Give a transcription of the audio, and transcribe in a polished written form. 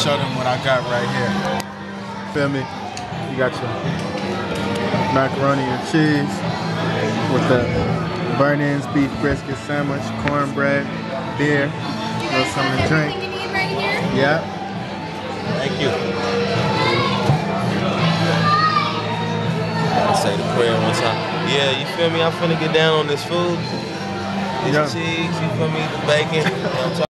show them what I got right here. Feel me? You got your macaroni and cheese with the burnt-ends beef brisket sandwich, cornbread, beer, a little something to drink. Right here? Yeah. Thank you. I'll say the prayer one time. Yeah, you feel me? I'm finna get down on this food. This cheese, you feel me? The bacon. You know what I'm talking